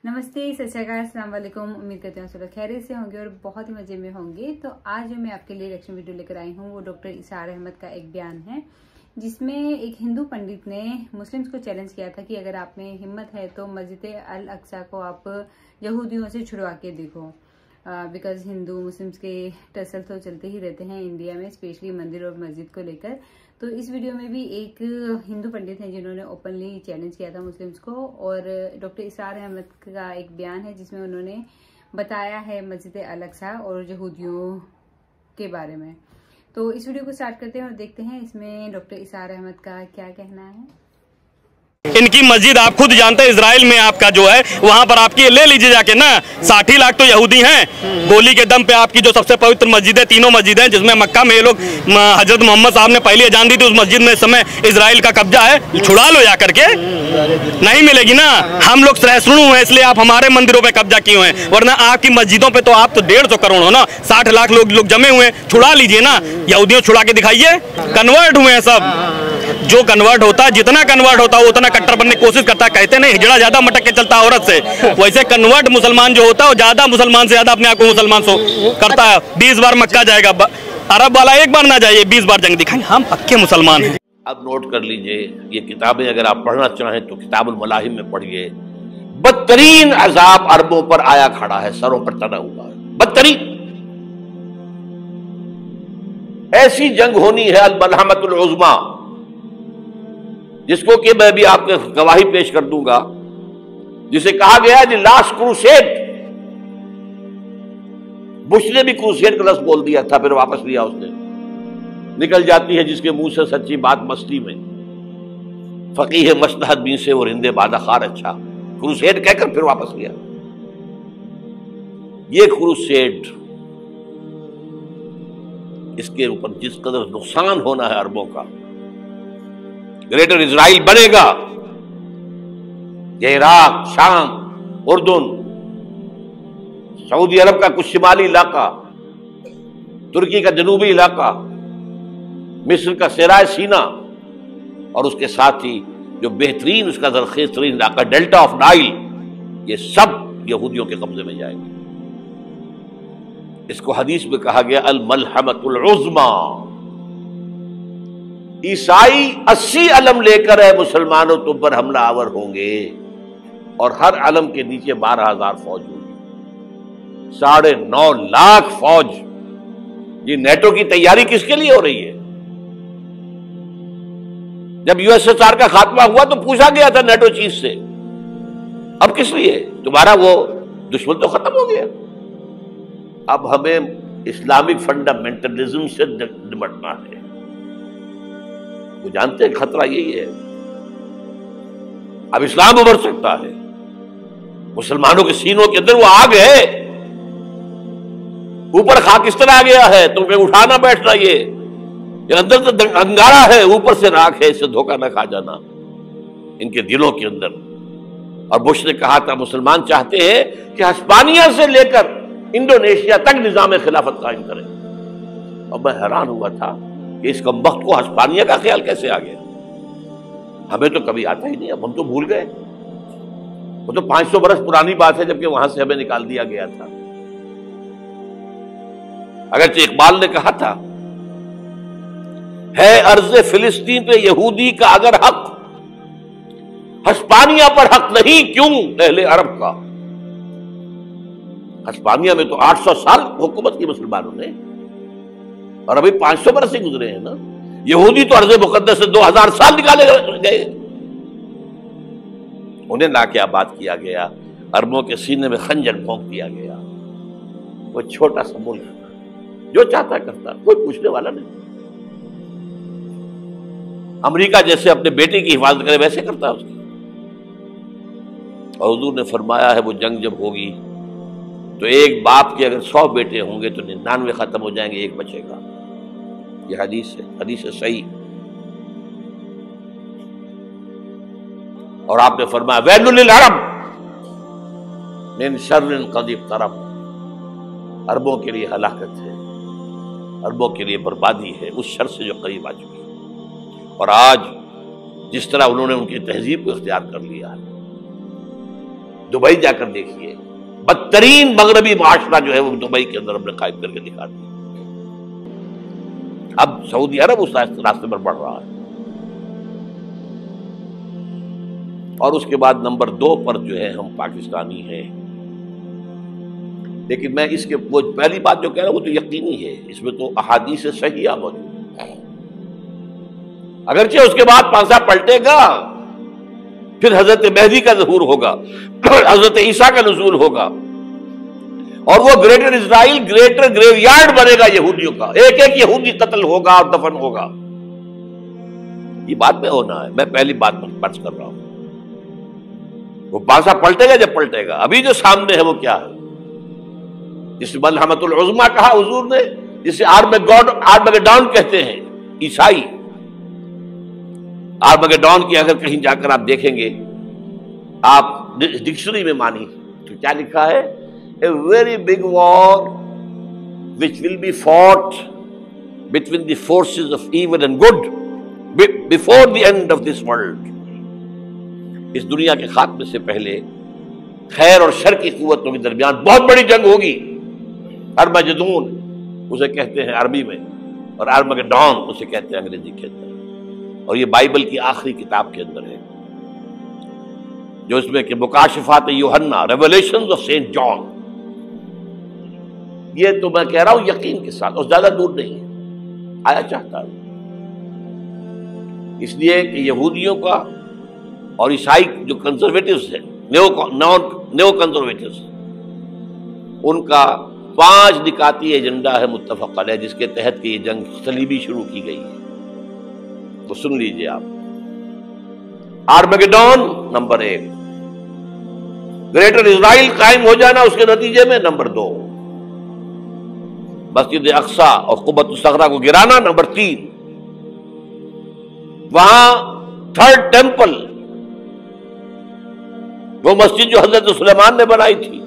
नमस्ते, सत श्री अकाल, अस्सलाम वालेकुम। उम्मीद करते हैं सब लोग खैरियत से होंगे और बहुत ही मजे में होंगे। तो आज जो मैं आपके लिए रिएक्शन वीडियो लेकर आई हूँ वो डॉक्टर इसार अहमद का एक बयान है, जिसमें एक हिंदू पंडित ने मुस्लिम्स को चैलेंज किया था कि अगर आप में हिम्मत है तो मस्जिद अल अक्सा को आप यहूदियों से छुड़वा के देखो। बिकॉज हिंदू मुस्लिम्स के टसल तो चलते ही रहते हैं इंडिया में, स्पेशली मंदिर और मस्जिद को लेकर। तो इस वीडियो में भी एक हिंदू पंडित हैं जिन्होंने ओपनली चैलेंज किया था मुस्लिम्स को, और डॉक्टर इसार अहमद का एक बयान है जिसमें उन्होंने बताया है मस्जिद अल अक्सा और यहूदियों के बारे में। तो इस वीडियो को स्टार्ट करते हैं और देखते हैं इसमें डॉक्टर इसार अहमद का क्या कहना है। इनकी मस्जिद आप खुद जानते हैं, इजराइल में आपका जो है वहां पर आपकी ले लीजिए जाके ना, 60 लाख तो यहूदी हैं। गोली के दम पे आपकी जो सबसे पवित्र मस्जिद है, तीनों मस्जिद हैं, जिसमें मक्का में ये लोग हजरत मोहम्मद साहब ने पहले जान दी थी, उस मस्जिद में इस समय इजराइल का कब्जा है। छुड़ा लो जा करके, नहीं मिलेगी ना। हम लोग सहिष्णु हैं इसलिए आप हमारे मंदिरों पे कब्जा किए हैं, वरना आपकी मस्जिदों पे तो आप तो 150 करोड़ हो ना, 60 लाख लोग जमे हुए हैं। छुड़ा लीजिए ना, यहूदियों छुड़ा के दिखाइए। कन्वर्ट हुए हैं सब, जो कन्वर्ट होता है, जितना कन्वर्ट होता है उतना कट्टर बनने की कोशिश करता है। कहते नहीं हिजड़ा ज्यादा मटक के चलता है औरत से, वैसे कन्वर्ट मुसलमान जो होता है वो ज्यादा मुसलमान से ज्यादा अपने आप को मुसलमान करता है। 20 बार मक्का जाएगा, अरब वाला एक बार ना जाइए, 20 बार जंग दिखाएंगे, हम पक्के मुसलमान हैं। अब नोट कर लीजिए, ये किताबें अगर आप पढ़ना चाहें तो किताबुल मलाहिम में पढ़िए। बदतरीन अजाब अरबों पर आया खड़ा है, सरों पर तना हुआ है, बदतरीन। ऐसी जंग होनी है अल मलहमतुल उज़्मा, जिसको कि मैं भी आपके गवाही पेश कर दूंगा, जिसे कहा गया है लास्ट क्रूसेड। बुश ने भी क्रूसेड का लफ्ज़ बोल दिया था, फिर वापस लिया उसने। निकल जाती है जिसके मुंह से सच्ची बात मस्ती में, फकीह मस्लहत बीन से और हिंदे बादाखार अच्छा, क्रूसेड कहकर फिर वापस लिया। ये क्रूसेड, इसके ऊपर जिस कदर नुकसान होना है अरबों का, ग्रेटर इजराइल बनेगा, ये इराक, शाम, उर्दुन, सऊदी अरब का कुछ शिमाली इलाका, तुर्की का जनूबी इलाका, मिस्र का सेराय सीना, और उसके साथ ही जो बेहतरीन उसका जरखेज तरीन इलाका डेल्टा ऑफ नाइल, ये सब यहूदियों के कब्जे में जाएंगे। इसको हदीस में कहा गया अल मलहमतुल उज़्मा। ईसाई 80 अलम लेकर है मुसलमानों तुम पर हमला आवर होंगे, और हर अलम के नीचे 12,000 फौज होगी, 9.5 लाख फौज। ये नेटो की तैयारी किसके लिए हो रही है? जब यूएसएसआर का खात्मा हुआ तो पूछा गया था नेटो चीफ से, अब किस लिए? तुम्हारा वो दुश्मन तो खत्म हो गया, अब हमें इस्लामिक फंडामेंटलिज्म से निपटना है। वो जानते हैं खतरा यही है, अब इस्लाम उभर सकता है। मुसलमानों के सीनों के अंदर वो आग है, ऊपर खाकिस्तान आ गया है, तुम्हें उठाना बैठना, ये अंदर तो अंगारा है, ऊपर से राख है, इससे धोखा न खा जाना इनके दिलों के अंदर। और बुश ने कहा था मुसलमान चाहते हैं कि हिस्पानिया से लेकर इंडोनेशिया तक निजाम खिलाफत कायम करें। और मैं हैरान हुआ था कि इस कमबख्त को हिस्पानिया का ख्याल कैसे आ गया। हमें तो कभी आता ही नहीं, अब हम तो भूल गए। वो तो 500 बरस पुरानी बात है, जबकि वहां से हमें निकाल दिया गया था। अगरचे इकबाल ने कहा था, है अर्ज़ फिलिस्तीन पे यहूदी का अगर हक, हिस्पानिया पर हक नहीं क्यों अहले अरब का। हिस्पानिया में तो 800 साल हुकूमत की मुसलमानों ने, और अभी 500 बरस से गुजरे हैं ना। यहूदी तो अर्ज़ मुक़द्दस से 2000 साल निकाले गए, उन्हें लाके आबाद किया गया, अरबों के सीने में खंजर भोंक दिया गया। वो छोटा सा मुल्क जो चाहता करता, कोई पूछने वाला नहीं। अमेरिका जैसे अपने बेटे की हिफाजत करे वैसे करता है उसकी। और हुजूर ने फरमाया है वो जंग जब होगी तो एक बाप के अगर 100 बेटे होंगे तो 99 खत्म हो जाएंगे, एक बचेगा। ये हदीस है, हदीस है सही। और आपने फरमाया वैलुल लिल अरब मिन शर्रिन क़द इक़्तरब, अरबों के लिए हलाकत है, अरबों के लिए बर्बादी है उस शर से जो करीब आ चुकी है। और आज जिस तरह उन्होंने उनकी तहजीब को इख्तियार कर लिया है, دبئی جا کر دیکھیے، بدترین مغربی معاشرہ جو ہے وہ دبئی کے اندر ہم نے قائم کر کے دکھا دیا۔ اب سعودی عرب اس راستے پر بڑھ رہا ہے۔ اور اس کے بعد نمبر 2 پر جو ہے ہم پاکستانی ہیں، لیکن میں اس کے وہ پہلی بات جو کہہ رہا ہوں وہ تو یقینی ہے، اس میں تو احادیث صحیحہ موجود ہے۔ اگرچہ اس کے بعد پانسا پلٹے گا، پھر حضرت مہدی کا ظہور ہوگا، حضرت عیسیٰ کا نزول ہوگا، اور وہ greater Israel greater graveyard بنے گا یہودیوں کا، ایک ایک یہودی قتل ہوگا اور دفن ہوگا۔ یہ بات میں ہونا ہے، میں پہلی بات پر فرض کر رہا ہوں۔ وہ پانسا پلٹے گا جب پلٹے گا۔ ابھی جو سامنے ہے وہ کیا ہے؟ جس ملحمۃ العظمیٰ کہا حضور نے، جسے آرمگیڈون کہتے ہیں عیسائی۔ آرمگیڈون کی اگر کہیں جا کر آپ دیکھیں گے، آپ ڈکشنری میں مانی تو کیا لکھا ہے؟ A very big war which will be fought between the forces of evil and good before the end of this world. اس دنیا کے خاتمے سے پہلے خیر اور شر کی قوتوں کے درمیان بہت بڑی جنگ ہوگی۔ ارمجدون اسے کہتے ہیں عربی میں، اور آرمگیڈون اسے کہتے ہیں انگریزی کے اندر، اور یہ بائبل کی آخری کتاب کے اندر ہے، جو اس میں کہ مکاشفات یوحنا، ریولیشنز آف سینٹ جان۔ یہ تو میں کہہ رہا ہوں یقین کے ساتھ، اور زیادہ دور نہیں ہے، آیا چاہتا ہے۔ اس لیے کہ یہودیوں کا اور عیسائی جو کنزرویٹوز ہیں، نیو کنزرویٹوز، ان کا 5 نکاتی ایجنڈا ہے متفق علیہ، جس کے تحت کہ یہ جنگ صلیبی شروع کی گئی ہے۔ وہ سن لیجئے آپ۔ آرمگیڈون نمبر 1، گریٹر اسرائیل قائم ہو جانا اس کے نتیجے میں نمبر 2، مسجد اقصی اور قبۃ الصغریٰ کو گرانا نمبر 3، وہاں 3rd ٹیمپل، وہ مسجد جو حضرت سلیمان نے بنائی تھی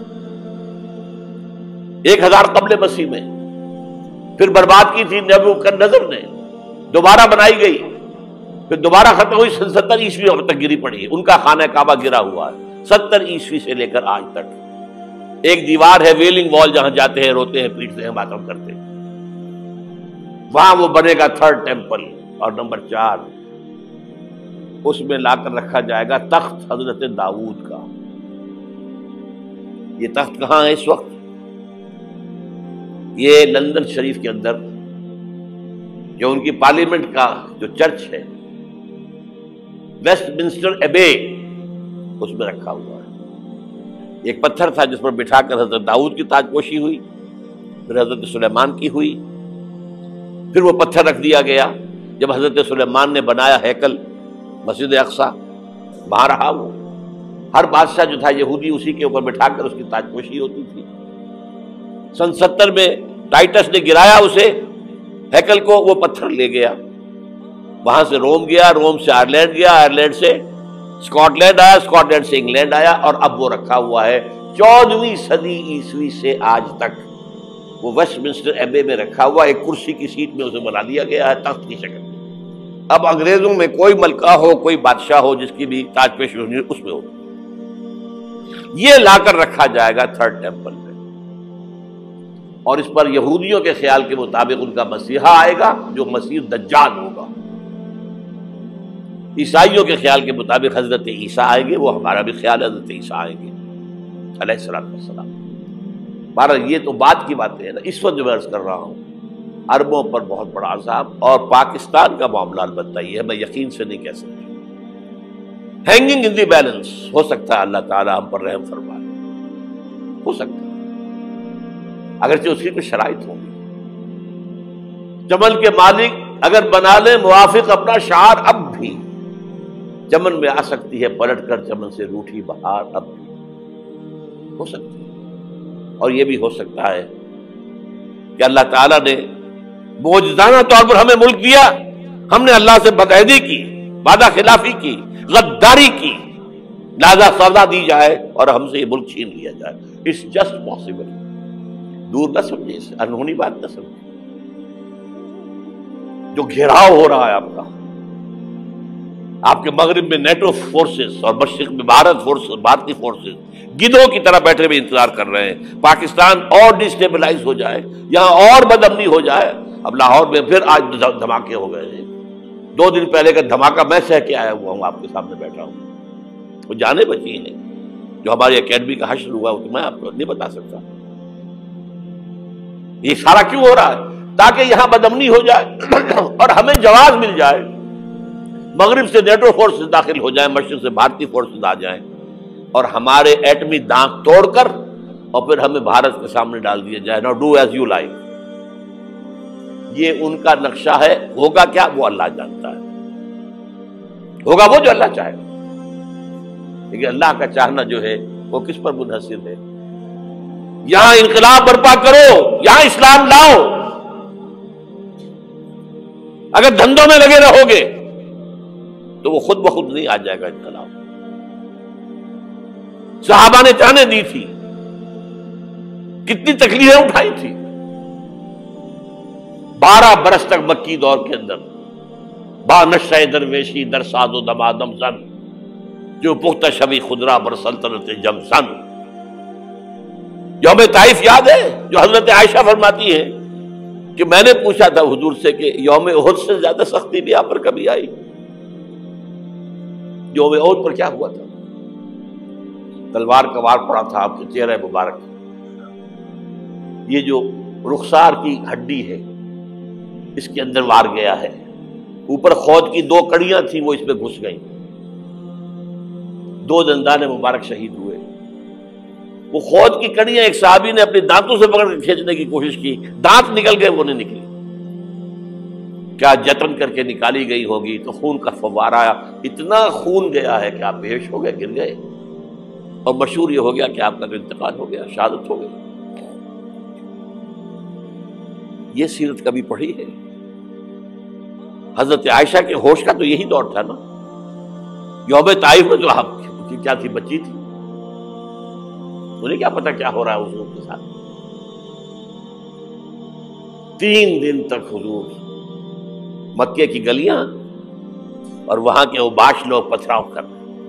1000 قبل مسیح میں، پھر برباد کی تھی نبوکدنضر نے، دوبارہ بنائی گئی، پھر دوبارہ ختم ہوئی 70 عیسوی تک گری پڑی ہے۔ ان کا خانہ کعبہ گرا ہوا ہے 70 عیسوی سے لے کر آج تک۔ ایک دیوار ہے ویلنگ وال، جہاں جاتے ہیں، روتے ہیں، پیٹتے ہیں، ماتم کرتے ہیں، وہاں وہ بنے گا 3rd ٹیمپل۔ اور نمبر 4، اس میں لا کر رکھا جائے گا تخت حضرت داؤد کا۔ یہ تخت کہاں ہے اس وقت؟ یہ لندن شریف کے اندر، جو ان کی پارلیمنٹ کا جو چرچ ہے، ویسٹ منسٹر ایبے، اس میں رکھا ہوا ہے۔ ایک پتھر تھا جس پر بٹھا کر حضرت داؤد کی تاج پوشی ہوئی، پھر حضرت سلیمان کی ہوئی، پھر وہ پتھر رکھ دیا گیا جب حضرت سلیمان نے بنایا ہیکل مسجد اقصی، وہاں رہا وہ۔ ہر بادشاہ جو تھا یہودی اسی کے اوپر بٹھا کر اس کی تاج پوشی ہوتی تھی۔ سن 70 میں ٹائٹس نے گرایا اسے، ہیکل کو، وہ پتھر لے گیا، وہاں سے روم گیا، روم سے آئرلینڈ گیا، آئرلینڈ سے اسکاٹ لینڈ آیا، اسکاٹ لینڈ سے انگلینڈ آیا، اور اب وہ رکھا ہوا ہے 14ویں صدی عیسوی سے آج تک۔ وہ ویسٹ منسٹر ایبے میں رکھا ہوا، ایک کرسی کی سیٹ میں اسے بنا دیا گیا ہے تخت کی شکل میں۔ اب انگریزوں میں کوئی ملکہ ہو، کوئی بادشاہ ہو جس کی بھی تاج پوشی ہونی اس میں ہو، یہ لا کر رکھا جائے گا 3rd ٹیمپل میں۔ اور اس پر یہودیوں کے خیال کے مطابق ان کا مسیحا آئے گا جو مسیح دجال ہوگا۔ عیسائیوں کے خیال کے مطابق حضرت عیسیٰ آئیں گے، وہ ہمارا بھی خیال ہے حضرت عیسیٰ آئیں گے علیہ السلام۔ بہرحال یہ تو بات کی باتیں ہیں نا، اس وقت جو میں عرض کر رہا ہوں عربوں پر بہت بڑا عذاب، اور پاکستان کا معاملہ البتہ یہ ہے، میں یقین سے نہیں کہہ سکتا، ہینگنگ ان دی بیلنس، ہو سکتا ہے اللہ تعالی ہم پر رحم فرمائے، ہو سکتا ہے، اگرچہ اس کی کوئی شرائط ہوگی۔ چمن کے مالک اگر بنا لے موافق اپنا شعار، اب بھی چمن میں آ سکتی ہے پلٹ کر چمن سے روٹھی بہار، اب بھی ہو سکتی ہے۔ اور یہ بھی ہو سکتا ہے کہ اللہ تعالیٰ نے معجزانہ طور پر ہمیں ملک دیا، ہم نے اللہ سے بدعہدی کی، وعدہ خلافی کی، غداری کی، لہذا سزا دی جائے اور ہم سے یہ ملک چھین لیا جائے۔ اٹس جسٹ پاسبل، دور نہ سمجھے، اسے انہونی بات نہ سمجھے۔ جو گھیراؤ ہو رہا ہے آپ کا، آپ کے مغرب میں نیٹو فورسز اور مشرق میں بھارتی فورسز گدھوں کی طرح بیٹھے ہوئے انتظار کر رہے ہیں پاکستان اور ڈسٹیبلائز ہو جائے، یہاں اور بدامنی ہو جائے۔ اب لاہور میں پھر آج دھماکے ہو گئے ہیں، 2 دن پہلے کا دھماکہ میں سہ کے آیا ہوا ہوں، آپ کے سامنے بیٹھا ہوں۔ وہ جانیں بچی ہیں، جو ہماری اکیڈمی کا حشر ہوا وہ تو میں آپ کو نہیں بتا سکتا۔ یہ سارا کیوں ہو رہا ہے؟ تاکہ یہاں بدامنی ہو جائے اور ہمیں جواز مل جائے، مغرب سے نیٹو فورسز داخل ہو جائیں، مشرق سے بھارتی فورسز آ جائیں اور ہمارے ایٹمی دانت توڑ کر اور پھر ہمیں بھارت کے سامنے ڈال دیا جائے۔ No do as you like. یہ ان کا نقشہ ہے۔ ہوگا کیا وہ اللہ جانتا ہے، ہوگا وہ جو اللہ چاہے، لیکن اللہ کا چاہنا جو ہے وہ کس پر منحصر ہے؟ یہاں انقلاب برپا کرو، یہاں اسلام لاؤ۔ اگر دھندوں میں لگے رہو گے تو وہ خود بخود نہیں آ جائے گا انقلاب۔ صحابہ نے جانیں دی تھی، کتنی تکلیفیں اٹھائی تھی۔ 12 برس تک مکی دور کے اندر با نشہ درویشی در ساز و دمادم زن، جو پختہ شبی خدرا بر سلطنت جم سن۔ یوم طائف یاد ہے جو حضرت عائشہ فرماتی ہے کہ میں نے پوچھا تھا حضور سے کہ یوم احد سے زیادہ سختی بھی آپ پر کبھی آئی؟ یوم احد پر کیا ہوا تھا؟ تلوار کا وار پڑا تھا آپ کے چہرہ مبارک۔ یہ جو رخسار کی ہڈی ہے اس کے اندر وار گیا ہے، اوپر خود کی 2 کڑیاں تھیں وہ اس میں گھس گئیں، 2 دندان مبارک شہید ہوئے۔ وہ خود کی کڑیاں ایک صحابی نے اپنے دانتوں سے پکڑ کر کھینچنے کی کوشش کی، دانت نکل گئے، وہ نہیں نکلی۔ کیا جتن کر کے نکالی گئی ہوگی تو خون کا فوارہ، اتنا خون گیا ہے کہ آپ بے ہوش ہو گئے، گر گئے، اور مشہور یہ ہو گیا کہ آپ کا انتقال ہو گیا، شہادت ہو گئی۔ یہ سیرت کبھی پڑھی ہے؟ حضرت عائشہ کے ہوش کا تو یہی دور تھا نا۔ یوم طائف میں تو آپ کی کیا تھی، بچی تھی، انہیں کیا پتا کیا ہو رہا ہے حضور کے ساتھ۔ 3 دن تک حضور مکے کی گلیاں اور وہاں کے اوباش لوگ پتھراؤ کر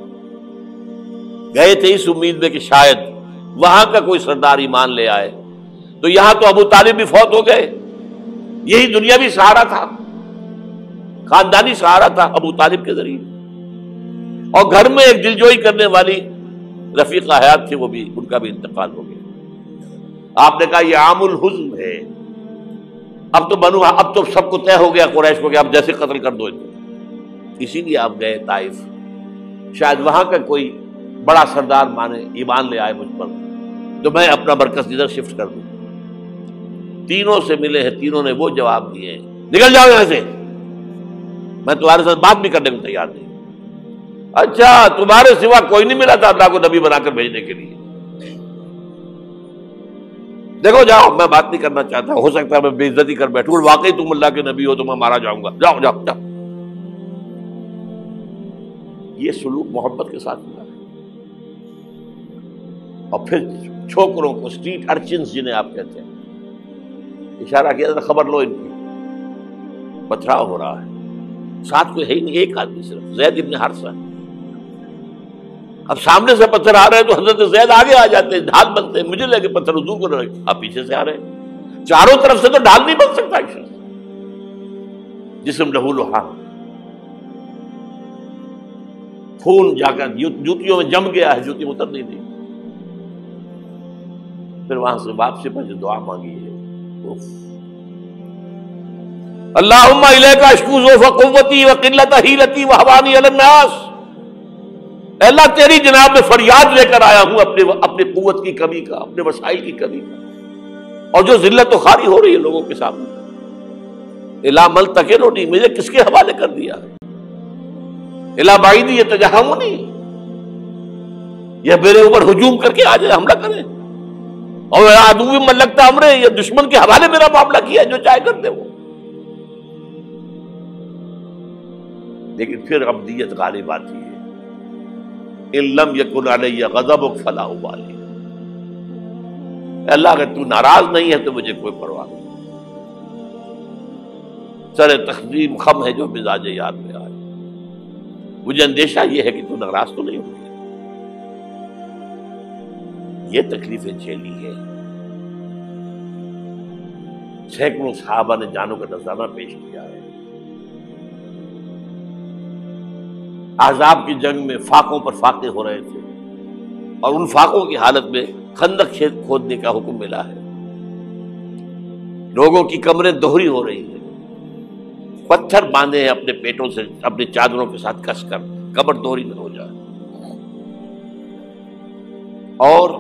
گئے تھے اس امید میں کہ شاید وہاں کا کوئی سردار ایمان لے آئے۔ تو یہاں تو ابو طالب بھی فوت ہو گئے، یہی دنیاوی سہارا تھا، خاندانی سہارا تھا ابو طالب کے ذریعے، اور گھر میں ایک دلجوئی کرنے والی رفیقہ حیات تھی، وہ بھی، ان کا بھی انتقال ہو گیا۔ آپ نے کہا یہ عام الحزن ہے، اب تو سب کو طے ہو گیا قریش کو کہ اب جیسے قتل کر دو ان کو۔ اسی لیے آپ گئے طائف، شاید وہاں کا کوئی بڑا سردار مانے، ایمان لے آئے مجھ پر، تو میں اپنا مرکز ادھر شفٹ کر دوں۔ تینوں سے ملے ہیں، تینوں نے وہ جواب دیے ہیں، نکل جاؤ یہاں سے، میں تمہارے ساتھ بات بھی کرنے کو تیار نہیں۔ اچھا تمہارے سوا کوئی نہیں ملا تھا اللہ کو نبی بنا کر بھیجنے کے لیے؟ دیکھو جاؤ، میں بات نہیں کرنا چاہتا، ہو سکتا ہے میں بے عزتی کر بیٹھوں، واقعی تم اللہ کے نبی ہو تو میں مارا جاؤں گا، جاؤ جاؤ جاؤ۔ یہ سلوک محبت کے ساتھ ہوا ہے۔ اور پھر چھوکروں کو، اسٹریٹ ارچنز جنہیں آپ کہتے ہیں، اشارہ کیا تھا، خبر لو ان کی، پتھراؤ ہو رہا ہے، ساتھ کوئی ہے ہی نہیں، ایک آدمی صرف، زید ابن حارثہ۔ اب سامنے سے پتھر آ رہے ہیں تو حضرت زید آگے آ جاتے ہیں، ڈھال بنتے ہیں، مجھے لگے پتھر حضور کو لگے، آپ پیچھے سے آ رہے ہیں، چاروں طرف سے تو ڈھال نہیں بن سکتا ایک شخص، جسم لہو لہا، خون جا کر جوتیوں میں جم گیا ہے، جوتی اتر نہیں دی۔ پھر وہاں سے واپسی پر جو دعا مانگی ہے، اللہم الیک اشکو ضعف قوتی وقلت حیلتی وہوانی علی الناس، اے اللہ تیری جناب میں فریاد لے کر آیا ہوں اپنی قوت کی کمی کا، اپنے وسائل کی کمی کا، اور جو ذلت و خواری ہو رہی ہے لوگوں کے سامنے۔ الا ملتقننی، مجھے کس کے حوالے کر دیا ہے؟ الا بعیدی یتجہمنی، یہ میرے اوپر ہجوم کر کے آ جائے، حملہ کرے، اور عدو من لگتا امرے، یہ دشمن کے حوالے میرا معاملہ کیا ہے، جو چاہے کر دے وہ۔ لیکن پھر عبدیت غالب آتی ہے، ان لم یکن علی غضبک فلا ابالی، اللہ اگر تو ناراض نہیں ہے تو مجھے کوئی پرواہ نہیں، سر تقدیم خم ہے جو مزاج یار میں آئے، مجھے اندیشہ یہ ہے کہ تو ناراض تو نہیں ہوئی. یہ تکلیفیں جھیلی ہے. سینکڑوں صحابہ نے جانوں کا نذرانہ پیش کیا ہے. احزاب کی جنگ میں فاقوں پر فاقے ہو رہے تھے اور ان فاقوں کی حالت میں خندق کھودنے کا حکم ملا ہے. لوگوں کی کمریں دوہری ہو رہی ہیں. پتھر باندھے ہیں اپنے پیٹوں سے اپنی چادروں کے ساتھ کس کر کمر دوہری نہ ہو جائے. اور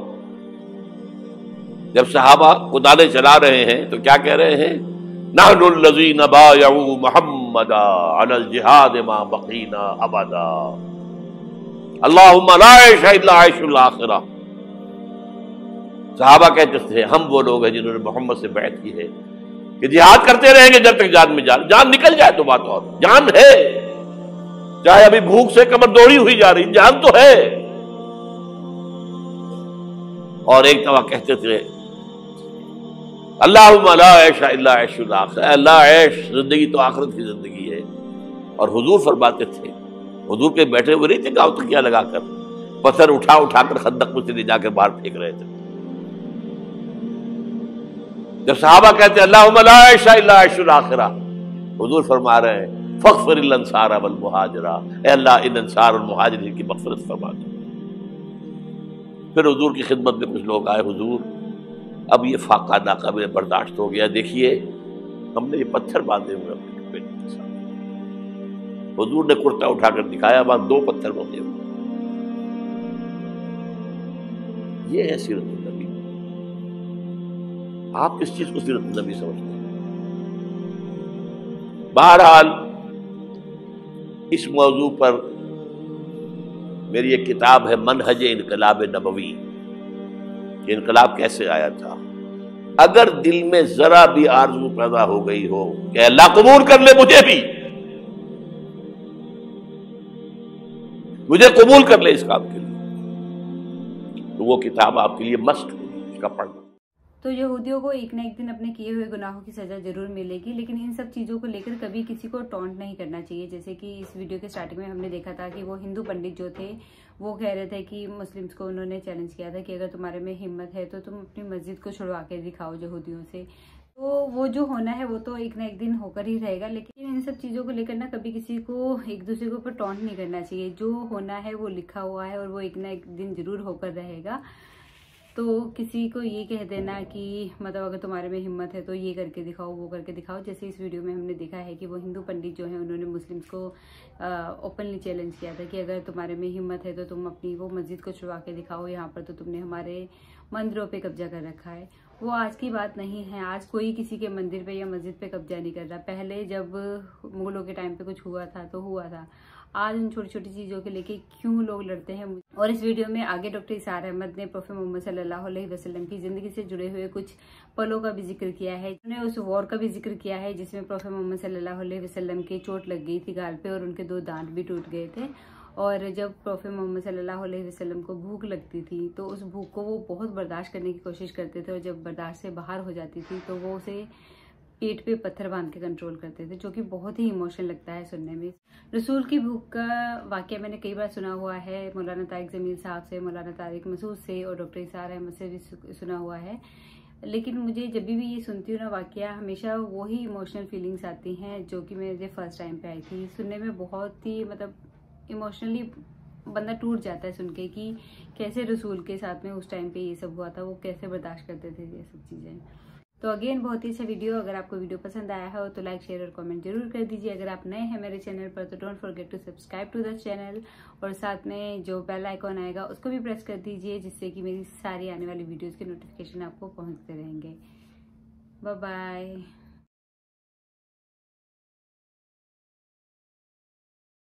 جب صحابہ کدالیں چلا رہے ہیں تو کیا کہہ رہے ہیں؟ نحن الذین بایعوا محمدا علی الجہاد ما بقینا ابدا اللہم لا عیش الا عیش الاخرہ. صحابہ کہتے تھے ہم وہ لوگ ہیں جنہوں نے محمد سے بیعت کی ہے کہ جہاد کرتے رہیں گے جب تک جان میں جان نکل جائے تو بات اور. جان ہے، چاہے ابھی بھوک سے کمر دوڑی ہوئی جا رہی، جان تو ہے. اور ایک دفعہ کہتے تھے اللہم لا عیش الا عیش الاخرہ، اللہ عیش زندگی تو آخرت کی زندگی ہے. اور حضور فرماتے تھے، حضور کے بیٹھے ہوئے نہیں تھے گاؤں تکیہ لگا کر، پتھر اٹھا اٹھا کر خندق میں سے لے جا کر باہر پھینک رہے تھے. جب صحابہ کہتے ہیں اللہم لا عیش الا عیش الاخرہ، حضور فرما رہے ہیں فاغفر الانصار والمہاجرہ، اے اللہ ان انصار اور مہاجرین کی مغفرت فرما دو. پھر حضور کی خدمت میں کچھ لوگ آئے، حضور اب یہ فاقہ ناقابل برداشت ہو گیا، دیکھیے ہم نے یہ پتھر باندھے ہوئے اپنے پیٹ کے ساتھ. حضور نے کرتا اٹھا کر دکھایا، وہاں 2 پتھر باندھے ہوئے. یہ ہے سیرت النبی. آپ کس چیز کو سیرت النبی سمجھتے ہیں؟ بہرحال اس موضوع پر میری ایک کتاب ہے منہج انقلاب نبوی، کہ انقلاب کیسے آیا تھا. اگر دل میں ذرا بھی آرزو پیدا ہو گئی ہو کہ اللہ قبول کر لے مجھے بھی، مجھے قبول کر لے اس کام کے لیے، تو وہ کتاب آپ کے لیے مسٹ ہوگی، اس کا پڑھنا. تو یہودیوں کو ایک نہ ایک دن اپنے کیے ہوئے گناہوں کی سزا ضرور ملے گی، لیکن ان سب چیزوں کو لے کر کبھی کسی کو ٹونٹ نہیں کرنا چاہیے. جیسے کہ اس ویڈیو کے سٹارٹنگ میں ہم نے دیکھا تھا کہ وہ ہندو پنڈت جو تھے وہ کہہ رہے تھے کہ مسلمس کو انہوں نے چیلنج کیا تھا کہ اگر تمہارے میں ہمت ہے تو تم اپنی مسجد کو چھڑوا کے دکھاؤ یہودیوں سے. تو وہ جو ہونا ہے وہ تو ایک نہ ایک دن ہو کر ہی رہے گا، لیکن ان سب چیزوں کو لے کر نا کبھی کسی کو ایک دوسرے کے اوپر ٹونٹ نہیں کرنا چاہیے. جو ہونا ہے وہ لکھا ہوا ہے اور وہ ایک نہ ایک دن ضرور ہو کر رہے گا. تو کسی کو یہ کہہ دینا کہ مطلب اگر تمہارے میں ہمت ہے تو یہ کر کے دکھاؤ وہ کر کے دکھاؤ، جیسے اس ویڈیو میں ہم نے دیکھا ہے کہ وہ ہندو پنڈت جو ہیں انہوں نے مسلمس کو اوپنلی چیلنج کیا تھا کہ اگر تمہارے میں ہمت ہے تو تم اپنی وہ مسجد کو چھڑوا کے دکھاؤ، یہاں پر تو تم نے ہمارے مندروں پہ قبضہ کر رکھا ہے. وہ آج کی بات نہیں ہے، آج کوئی کسی کے مندر پہ یا مسجد پہ قبضہ نہیں کر رہا. پہلے جب مغلوں کے ٹائم پہ کچھ ہوا تھا تو ہوا تھا. آج ان چھوٹی چھوٹی چیزوں کے لے کے کیوں لوگ لڑتے ہیں. اور اس ویڈیو میں آگے ڈاکٹر اسار احمد نے پروفیٹ محمد صلی اللہ علیہ وسلم کی زندگی سے جڑے ہوئے کچھ پلوں کا بھی ذکر کیا ہے. انہوں نے اس وار کا بھی ذکر کیا ہے جس میں پروفیٹ محمد صلی اللہ علیہ وسلم کے چوٹ لگ گئی تھی گال پہ اور ان کے 2 دانت بھی ٹوٹ گئے تھے. اور جب پروفیٹ محمد صلی اللہ علیہ وسلم کو بھوک لگتی تھی تو اس بھوک کو وہ بہت برداشت کرنے کی کوشش کرتے تھے، اور جب برداشت سے باہر ہو جاتی تھی تو وہ اسے پیٹ پہ پتھر باندھ کے کنٹرول کرتے تھے، جو کہ بہت ہی ایموشنل لگتا ہے سننے میں. رسول کی بھوک کا واقعہ میں نے کئی بار سنا ہوا ہے، مولانا طارق جمیل صاحب سے، مولانا طارق مسعود سے اور ڈاکٹر اسار احمد سے بھی سنا ہوا ہے. لیکن مجھے جب بھی یہ سنتی ہوں نا واقعہ، ہمیشہ وہی ایموشنل فیلنگس آتی ہیں جو کہ میرے فرسٹ ٹائم پہ آئی تھی. سننے میں بہت ہی مطلب ایموشنلی بندہ ٹوٹ جاتا ہے سن کے کہ کیسے رسول کے ساتھ میں اس ٹائم پہ یہ سب ہوا تھا، وہ کیسے برداشت کرتے تھے یہ سب چیزیں. تو اگین بہت ہی اچھا ویڈیو. اگر آپ کو ویڈیو پسند آیا ہے تو لائک شیئر اور کامنٹ ضرور کر دیجیے. اگر آپ نئے ہیں میرے چینل پر تو don't forget to subscribe to the channel, اور ساتھ میں جو بیل آئیکن آئے گا اس کو بھی پریس کر دیجیے، جس سے کہ میری ساری آنے والی ویڈیوز کے نوٹیفیکیشن آپ کو پہنچتے رہیں گے. Bye bye.